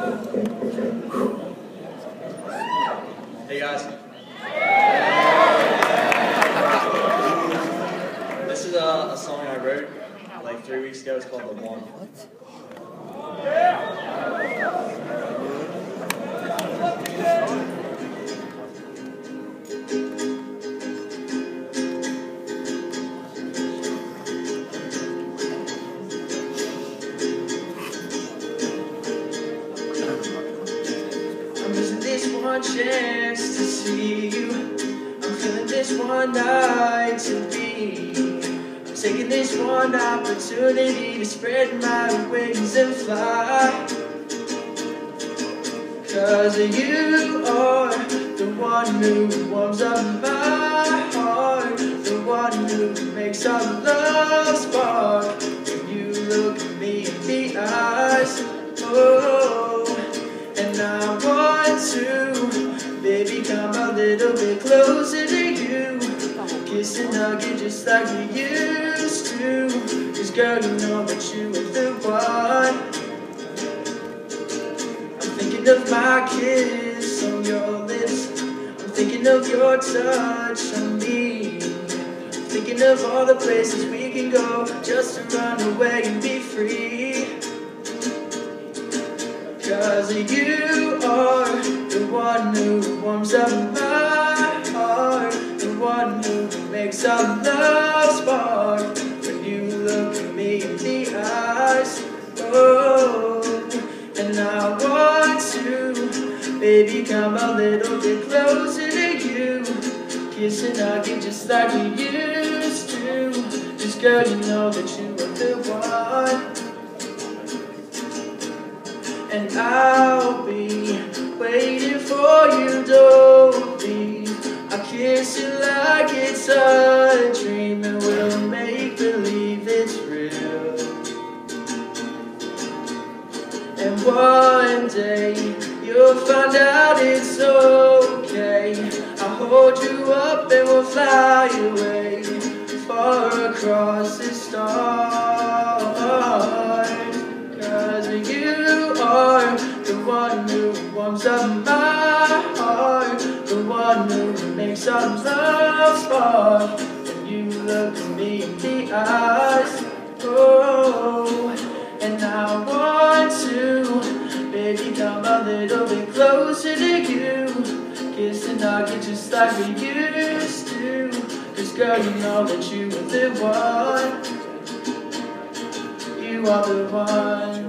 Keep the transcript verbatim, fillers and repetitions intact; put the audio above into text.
Hey guys. This is a, a song I wrote like three weeks ago. It's called The One. I'm using this one chance to see you. I'm feeling this one night to be. I'm taking this one opportunity to spread my wings and fly. Cause you are the one who warms up my heart, the one who makes our love spark. When you look at me in the eyes, oh, and I want to, baby, come a little bit closer to you. Kiss and hug you just like we used to. Cause girl, you know that you are the one. I'm thinking of my kiss on your lips. I'm thinking of your touch on me. I'm thinking of all the places we can go just to run away and be free. Cause you are the one who warms up my heart, the one who makes our love spark. When you look at me in the eyes, oh, and I want to, baby, come a little bit closer to you. Kiss and hug you just like we used to. Just girl, you know that you are the one. And I'll be waiting for you, don't leave. I'll kiss you like it's a dream, and we'll make believe it's real. And one day you'll find out it's okay. I'll hold you up and we'll fly away far across the stars. Cause you are the one who warms up my heart, the one who makes our love spark. When you look at me in the eyes, oh, and I want to, baby, come a little bit closer to you. Kiss and hug you just like we used to. Cause girl, you know that you are the one. You are the one.